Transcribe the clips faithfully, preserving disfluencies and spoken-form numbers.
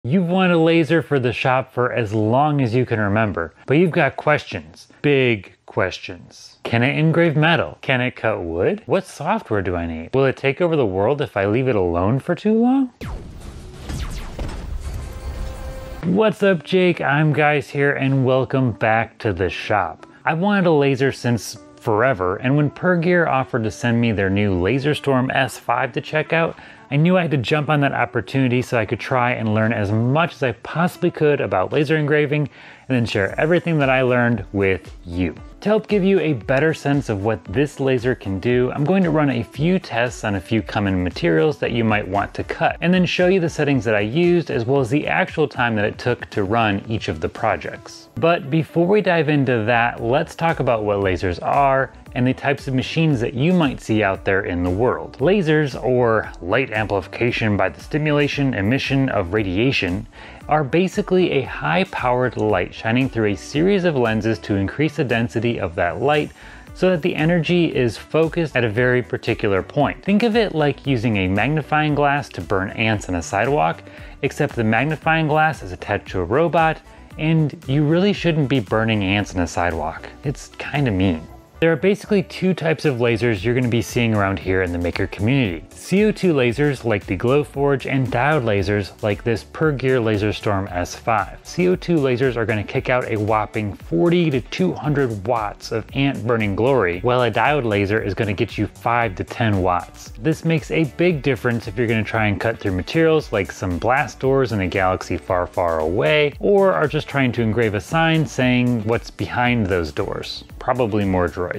You've wanted a laser for the shop for as long as you can remember, but you've got questions. Big questions. Can it engrave metal? Can it cut wood? What software do I need? Will it take over the world if I leave it alone for too long? What's up, Jake? I'm Guys here, and welcome back to the shop. I've wanted a laser since forever, and when Pergear offered to send me their new LaserStorm S five to check out, I knew I had to jump on that opportunity so I could try and learn as much as I possibly could about laser engraving and then share everything that I learned with you. To help give you a better sense of what this laser can do, I'm going to run a few tests on a few common materials that you might want to cut, and then show you the settings that I used as well as the actual time that it took to run each of the projects. But before we dive into that, let's talk about what lasers are and the types of machines that you might see out there in the world. Lasers, or light amplification by the stimulation emission of radiation, are basically a high-powered light shining through a series of lenses to increase the density of that light so that the energy is focused at a very particular point. Think of it like using a magnifying glass to burn ants on a sidewalk, except the magnifying glass is attached to a robot, and you really shouldn't be burning ants on a sidewalk. It's kind of mean. There are basically two types of lasers you're going to be seeing around here in the maker community. C O two lasers like the Glowforge and diode lasers like this Pergear LaserStorm S five. C O two lasers are going to kick out a whopping forty to two hundred watts of ant burning glory, while a diode laser is going to get you five to ten watts. This makes a big difference if you're going to try and cut through materials like some blast doors in a galaxy far, far away, or are just trying to engrave a sign saying what's behind those doors. Probably more droids.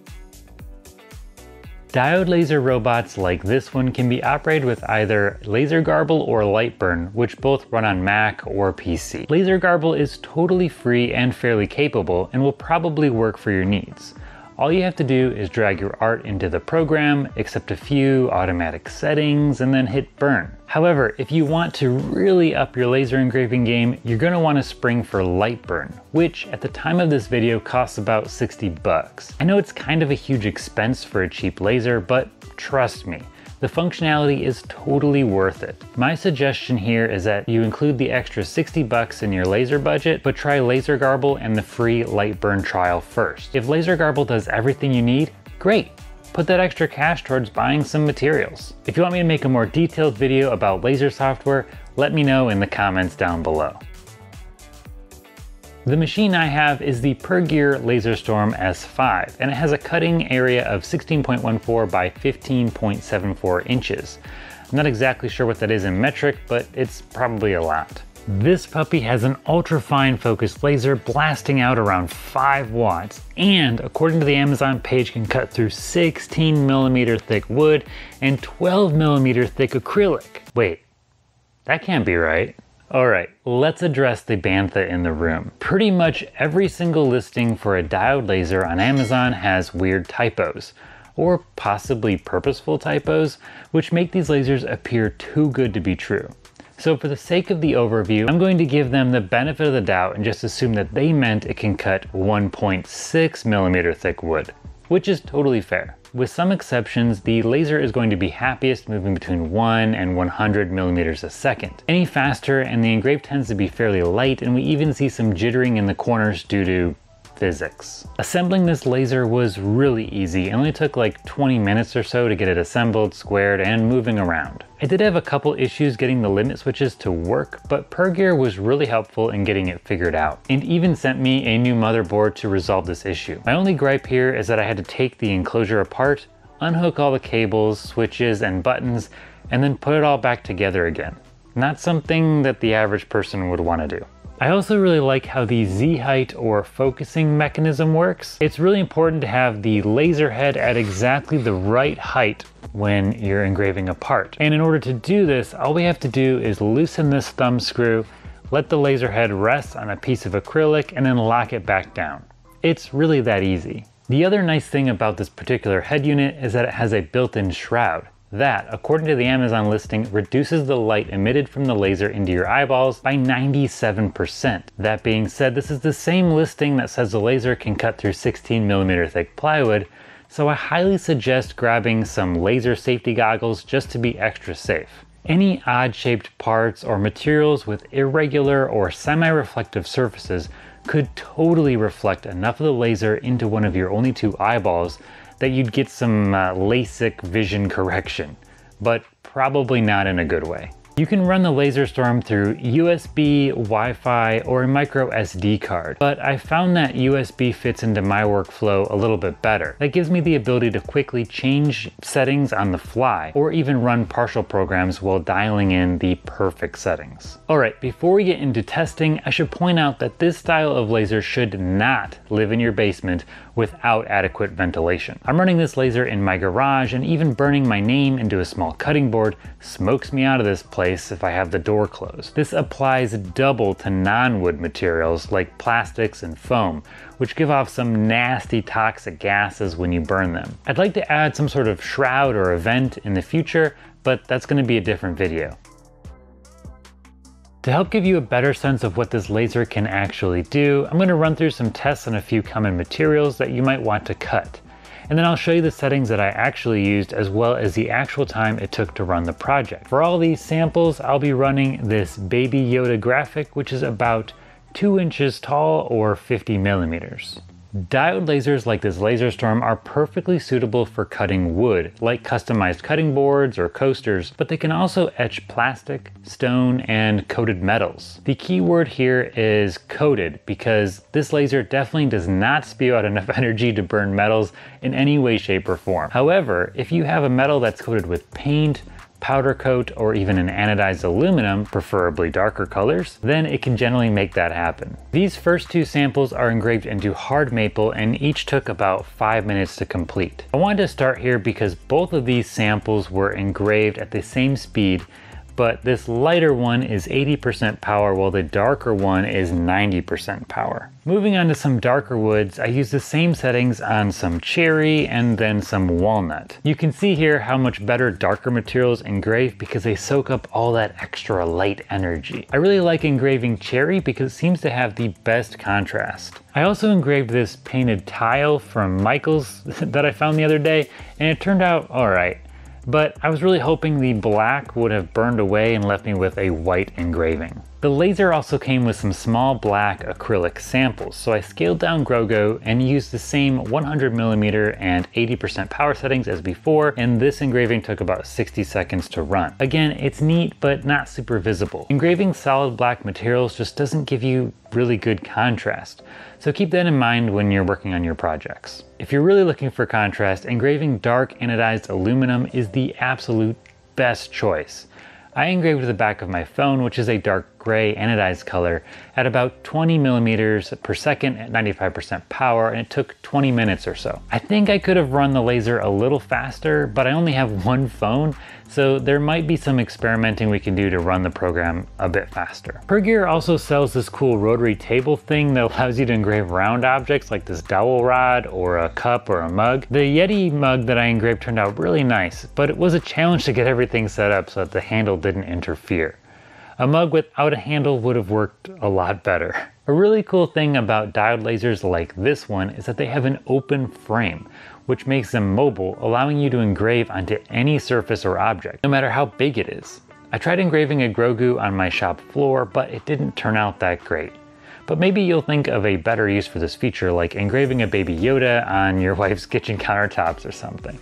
Diode laser robots like this one can be operated with either laser garble or light burn, which both run on Mac or P C. Laser garble is totally free and fairly capable and will probably work for your needs. All you have to do is drag your art into the program, accept a few automatic settings, and then hit burn. However, if you want to really up your laser engraving game, you're going to want to spring for light burn, which at the time of this video costs about sixty bucks. I know it's kind of a huge expense for a cheap laser, but trust me, the functionality is totally worth it. My suggestion here is that you include the extra sixty bucks in your laser budget, but try laser garble and the free light burn trial first. If laser garble does everything you need, great. Put that extra cash towards buying some materials. If you want me to make a more detailed video about laser software, let me know in the comments down below. The machine I have is the Pergear LaserStorm S five, and it has a cutting area of sixteen point one four by fifteen point seven four inches. I'm not exactly sure what that is in metric, but it's probably a lot. This puppy has an ultra-fine focused laser blasting out around five watts, and according to the Amazon page can cut through sixteen millimeter thick wood and twelve millimeter thick acrylic. Wait, that can't be right. Alright, let's address the bantha in the room. Pretty much every single listing for a diode laser on Amazon has weird typos, or possibly purposeful typos, which make these lasers appear too good to be true. So for the sake of the overview, I'm going to give them the benefit of the doubt and just assume that they meant it can cut one point six millimeter thick wood, which is totally fair. With some exceptions, the laser is going to be happiest moving between one and one hundred millimeters a second. Any faster and the engrave tends to be fairly light, and we even see some jittering in the corners due to physics. Assembling this laser was really easy. It only took like twenty minutes or so to get it assembled, squared, and moving around. I did have a couple issues getting the limit switches to work, but Pergear was really helpful in getting it figured out, and even sent me a new motherboard to resolve this issue. My only gripe here is that I had to take the enclosure apart, unhook all the cables, switches, and buttons, and then put it all back together again. Not something that the average person would want to do. I also really like how the Z-height or focusing mechanism works. It's really important to have the laser head at exactly the right height when you're engraving a part. And in order to do this, all we have to do is loosen this thumb screw, let the laser head rest on a piece of acrylic, and then lock it back down. It's really that easy. The other nice thing about this particular head unit is that it has a built-in shroud. That, according to the Amazon listing, reduces the light emitted from the laser into your eyeballs by ninety-seven percent. That being said, this is the same listing that says the laser can cut through sixteen millimeter thick plywood, so I highly suggest grabbing some laser safety goggles just to be extra safe. Any odd-shaped parts or materials with irregular or semi-reflective surfaces could totally reflect enough of the laser into one of your only two eyeballs that you'd get some uh, LASIK vision correction, but probably not in a good way. You can run the LaserStorm through U S B, Wi-Fi, or a micro S D card, but I found that U S B fits into my workflow a little bit better. That gives me the ability to quickly change settings on the fly, or even run partial programs while dialing in the perfect settings. Alright, before we get into testing, I should point out that this style of laser should not live in your basement without adequate ventilation. I'm running this laser in my garage, and even burning my name into a small cutting board smokes me out of this place if I have the door closed. This applies double to non-wood materials like plastics and foam, which give off some nasty toxic gases when you burn them. I'd like to add some sort of shroud or a vent in the future, but that's going to be a different video. To help give you a better sense of what this laser can actually do, I'm going to run through some tests on a few common materials that you might want to cut. And then I'll show you the settings that I actually used, as well as the actual time it took to run the project. For all these samples, I'll be running this Baby Yoda graphic, which is about two inches tall or fifty millimeters. Diode lasers like this LaserStorm are perfectly suitable for cutting wood, like customized cutting boards or coasters, but they can also etch plastic, stone, and coated metals. The key word here is coated, because this laser definitely does not spew out enough energy to burn metals in any way, shape, or form. However, if you have a metal that's coated with paint, powder coat, or even an anodized aluminum, preferably darker colors, then it can generally make that happen. These first two samples are engraved into hard maple, and each took about five minutes to complete. I wanted to start here because both of these samples were engraved at the same speed, but this lighter one is eighty percent power while the darker one is ninety percent power. Moving on to some darker woods, I used the same settings on some cherry and then some walnut. You can see here how much better darker materials engrave because they soak up all that extra light energy. I really like engraving cherry because it seems to have the best contrast. I also engraved this painted tile from Michael's that I found the other day, and it turned out alright. But I was really hoping the black would have burned away and left me with a white engraving. The laser also came with some small black acrylic samples, so I scaled down Grogo and used the same one hundred millimeter and eighty percent power settings as before, and this engraving took about sixty seconds to run. Again, it's neat, but not super visible. Engraving solid black materials just doesn't give you really good contrast, so keep that in mind when you're working on your projects. If you're really looking for contrast, engraving dark anodized aluminum is the absolute best choice. I engraved the back of my phone, which is a dark gray anodized color, at about twenty millimeters per second at ninety-five percent power, and it took twenty minutes or so. I think I could have run the laser a little faster, but I only have one phone, so there might be some experimenting we can do to run the program a bit faster. Pergear also sells this cool rotary table thing that allows you to engrave round objects like this dowel rod or a cup or a mug. The Yeti mug that I engraved turned out really nice, but it was a challenge to get everything set up so that the handle didn't interfere. A mug without a handle would have worked a lot better. A really cool thing about diode lasers like this one is that they have an open frame, which makes them mobile, allowing you to engrave onto any surface or object, no matter how big it is. I tried engraving a Grogu on my shop floor, but it didn't turn out that great. But maybe you'll think of a better use for this feature, like engraving a Baby Yoda on your wife's kitchen countertops or something.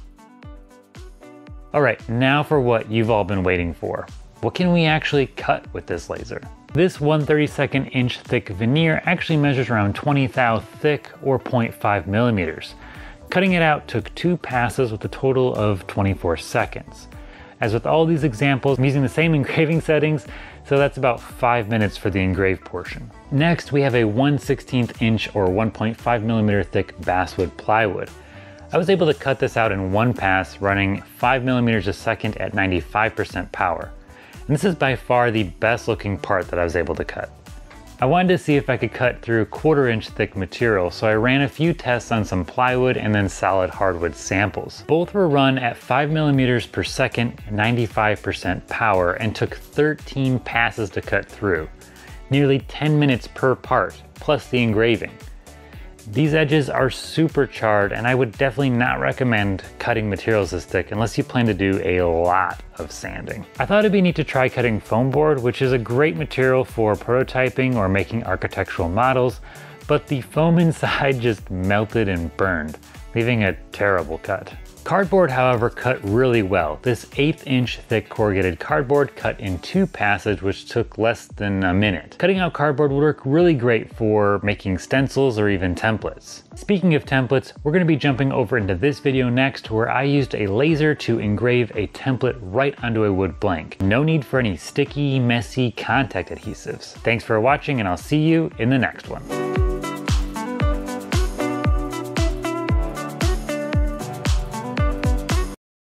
Alright, now for what you've all been waiting for. What can we actually cut with this laser? This one thirty-second inch thick veneer actually measures around twenty thou thick or zero point five millimeters. Cutting it out took two passes with a total of twenty-four seconds. As with all these examples, I'm using the same engraving settings, so that's about five minutes for the engraved portion. Next, we have a one sixteenth inch or one point five millimeter thick basswood plywood. I was able to cut this out in one pass, running five millimeters a second at ninety-five percent power. And this is by far the best looking part that I was able to cut. I wanted to see if I could cut through quarter inch thick material, so I ran a few tests on some plywood and then solid hardwood samples. Both were run at five millimeters per second, ninety-five percent power, and took thirteen passes to cut through. Nearly ten minutes per part, plus the engraving. These edges are super charred, and I would definitely not recommend cutting materials this thick unless you plan to do a lot of sanding. I thought it'd be neat to try cutting foam board, which is a great material for prototyping or making architectural models, but the foam inside just melted and burned, leaving a terrible cut. Cardboard, however, cut really well. This eighth inch thick corrugated cardboard cut in two passes, which took less than a minute. Cutting out cardboard would work really great for making stencils or even templates. Speaking of templates, we're going to be jumping over into this video next, where I used a laser to engrave a template right onto a wood blank. No need for any sticky, messy contact adhesives. Thanks for watching, and I'll see you in the next one.